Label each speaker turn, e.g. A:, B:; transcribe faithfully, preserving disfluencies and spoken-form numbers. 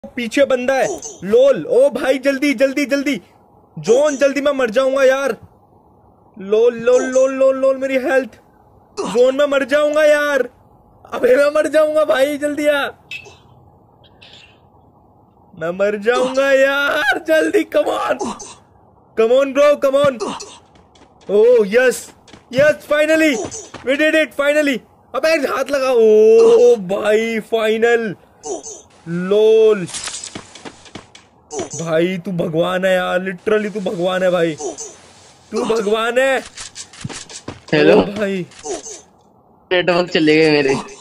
A: पीछे बंदा है। लोल, ओ भाई जल्दी जल्दी जल्दी जोन, जल्दी मैं मर जाऊंगा यार। लोल लोल लोल लोल लोल मेरी हेल्थ, जोन में मर जाऊंगा यार। अबे मैं मर जाऊंगा भाई, जल्दी आ, मैं मर जाऊंगा यार, जल्दी come on come on bro come on. Oh yes yes finally we did it finally. अबे हाथ लगा, ओ भाई फाइनल। लोल भाई तू भगवान है यार, लिटरली तू भगवान है भाई, तू भगवान है।
B: हेलो
A: ओ भाई
B: नेटवर्क चले गए मेरे।